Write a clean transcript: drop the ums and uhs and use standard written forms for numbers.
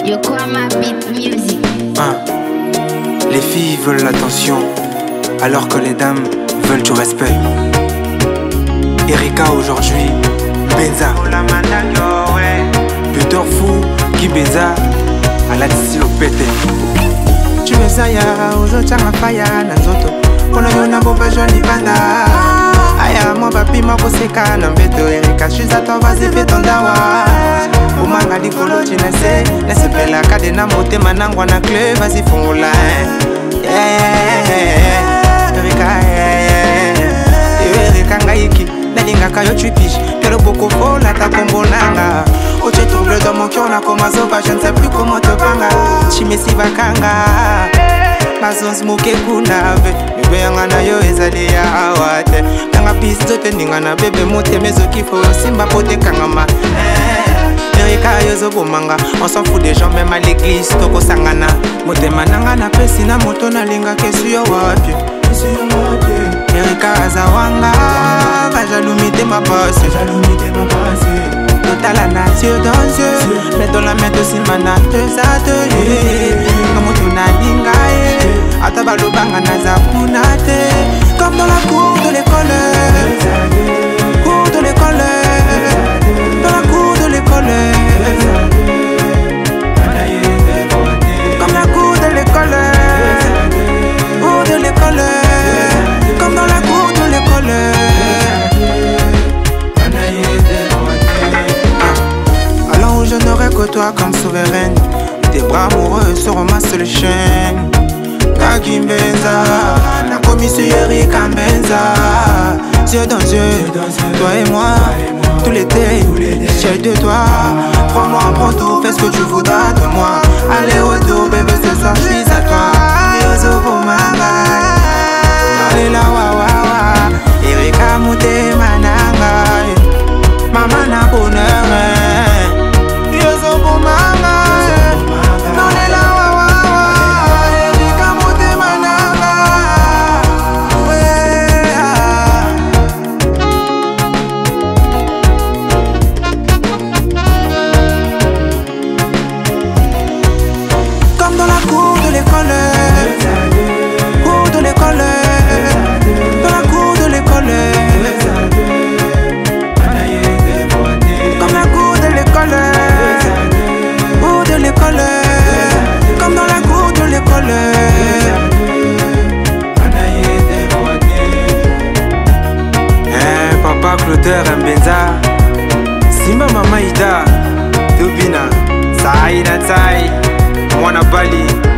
Yokohama Beat Music. Les filles veulent l'attention, alors que les dames veulent du respect. Erika aujourd'hui, Benza. Buteur fou, qui Benza, à la Lopete. Tu Benza ya, aujourd'hui à faya na nzoto. Kono yo na boba joli banda. Aya mo papi mo koseka na mbeto. Erika shizato vas-y fais ton dawa. Umanga likolo chinese, laisse pela kade na motema nangwa na club, vas-y fongola. Erika ngaiki, nalinga kayo tu piches. Pero beaucoup faux la ta kombonanga. Oh tu troubles dans mon cœur, on a commencé au bas, je ne sais plus comment te panga. Chimesi bakanga, bazons moke kunave. Mbe yanga na yo ezali ya awate. Kanga pisto te ninga na bebe mote mezo kifo simba pote kangama. Erika yozo bomanga, on s'en fout des gens même à l'église toko sangana. Motema nanga na pesi na moto na linga kesu yo wapi. Erika azawanga, kajalumite ma passe. Total la nature dans yeux, mais dans la main de Simana deux ateliers. Comme on a lingaye, atabalo banga na zapunate. Comme dans la cour de l'école, cour de l'école, dans la cour de l'école. Comme la cour de l'école, cour de l'école, comme dans la cour de l'école. Alors je n'aurai que toi comme souveraine. Tes bras amoureux seront ma seule chaîne. Kaki Benza, la commission Erika Benza. Yeux dans yeux, toi et moi, tout l'été, j'ai de toi. Prends-moi en photo, fais ce que tu voudras de moi. Allez retour bébé, ce soir je suis à toi. Yozo Bomanga, allez la wa wa wa. Erika Mute Mananga, maman na bonheur. Yozo Bomanga, allez la wa wa wa. Erika Mute Mananga, comme dans la cour de l'école, cour de l'école, dans la cour de l'école, comme la cour de l'école, cour de l'école, comme dans la cour de l'école. Papa Clotaire Benza, Simba Mama Ida, Tubina, Saïda Tsai, Mwana Bali.